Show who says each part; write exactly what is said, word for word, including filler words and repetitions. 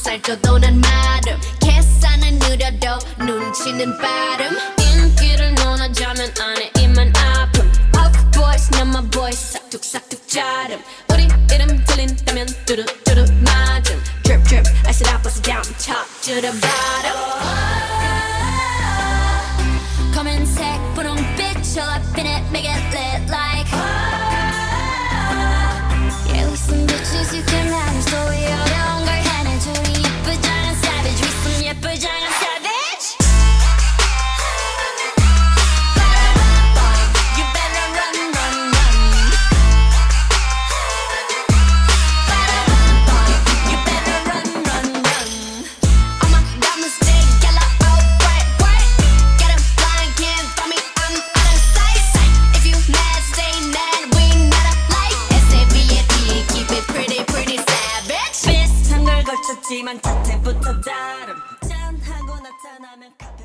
Speaker 1: 살쪄도 난 마름 계산은 느려도 눈치는 빠름
Speaker 2: 인기를 논하자면 안에 입만 아픔 Puff boys, not my boys 싹둑싹둑 자름 우리 이름 들린다면 뚜루뚜루 맞음 Drip drip, I sit up, bust it down top to the bottom 검은색 분홍빛 all up in it, make it lit like Yeah, we some bitches you can manage 또 이 어려운 걸 해내줘 우리 예쁘장한 savage we some 예쁘장한 savage You better run, run, run You better run, run, run All my diamonds stay yellow, oh bright, bright Get 'em blind, can't find me, I'm out of sight If you mad, stay mad, we not alike S A V A T, keep it pretty, pretty savage 비슷한 걸 걸쳤지만 자태부터 다름 짠하고 나타나면